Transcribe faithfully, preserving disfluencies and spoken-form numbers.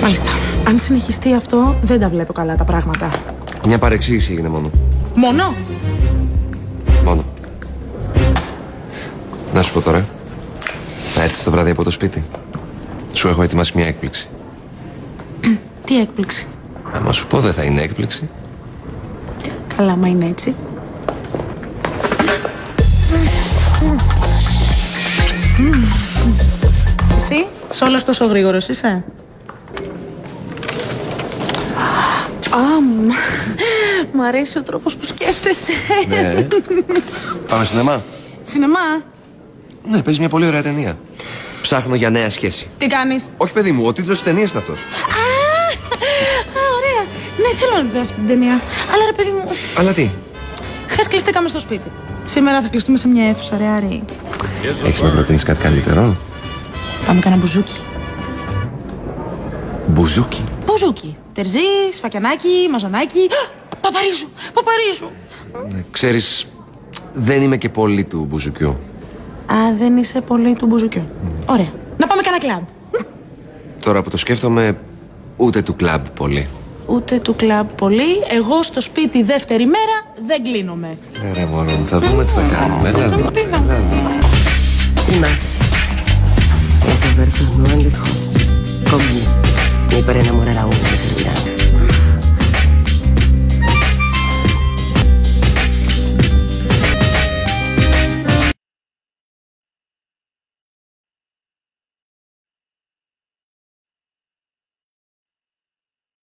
Μάλιστα. Αν συνεχιστεί αυτό, δεν τα βλέπω καλά τα πράγματα. Μια παρεξήγηση έγινε μόνο. Μόνο? Μόνο. Να σου πω τώρα. Θα έρθεις το βράδυ από το σπίτι. Σου έχω ετοιμάσει μια έκπληξη. Τι έκπληξη? Άμα σου πω δεν θα είναι έκπληξη. Καλά, μα είναι έτσι. Εσύ, σ' όλος τόσο γρήγορος είσαι? Αμ, μ' αρέσει ο τρόπος που σκέφτεσαι. Ναι. Πάμε σινεμά. Σινεμά? Ναι, παίζει μια πολύ ωραία ταινία. Ψάχνω για νέα σχέση. Τι κάνεις? Όχι, παιδί μου, ο τίτλος της ταινίας είναι αυτός. Α, ωραία. Ναι, θέλω να δω αυτή την ταινία. Αλλά ρε παιδί μου... Αλλά τι? Χθες κλειστήκαμε στο σπίτι. Σήμερα θα κλειστούμε σε μια αίθουσα, ρε Άρη. Έχεις να προτείνεις κάτι καλύτερο? Πάμε κάνα μπουζούκι. Μπουζούκι. Μπουζούκι. Τερζί, σφακιανάκι, μαζονάκι. Παπαρίζου, παπαρίζου. Ναι, ξέρεις, δεν είμαι και πολύ του μπουζουκιού. Α, δεν είσαι πολύ του μπουζουκιού. Mm. Ωραία. Να πάμε κάνα κλαμπ. Τώρα που το σκέφτομαι, ούτε του κλαμπ πολύ. Ούτε του κλαμπ πολύ. Εγώ στο σπίτι δεύτερη μέρα δεν κλείνομαι. Ε, ρε μωρό μου, θα δούμε τι θα κάνουμε. Έλα εδώ, έλα εδώ. Y más. Esos versos no han dejado. Cómeme. Ni para enamorar a uno me servirán.